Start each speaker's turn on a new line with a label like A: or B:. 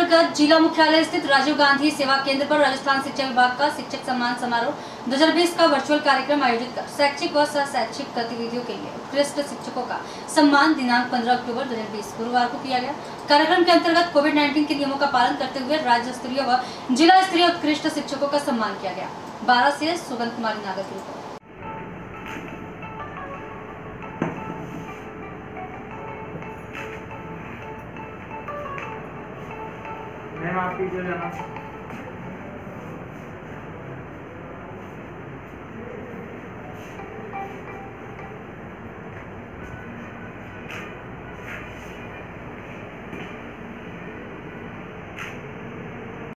A: अंतर्गत जिला मुख्यालय स्थित राजीव गांधी सेवा केंद्र पर राजस्थान शिक्षा विभाग का शिक्षक सम्मान समारोह 2020 का वर्चुअल कार्यक्रम आयोजित कर शैक्षिक व शैक्षिक गतिविधियों के लिए उत्कृष्ट शिक्षकों का सम्मान दिनांक 15 अक्टूबर 2020 गुरुवार को किया गया। कार्यक्रम के अंतर्गत कोविड-19 के नियमों का पालन करते हुए राज्य स्तरीय व जिला स्तरीय उत्कृष्ट शिक्षकों का सम्मान किया गया। 12 से सुगंध कुमारी नागर की रिपोर्ट।
B: मैम आप कीजिए जाना।